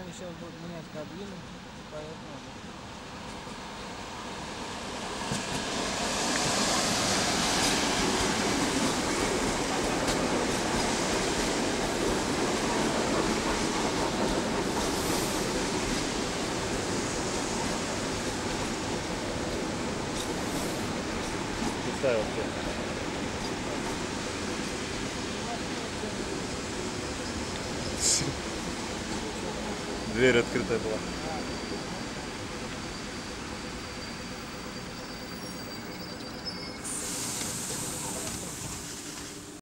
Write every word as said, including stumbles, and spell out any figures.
они сейчас будут менять кабину, поэтому... Пустая вообще. Дверь открытая была.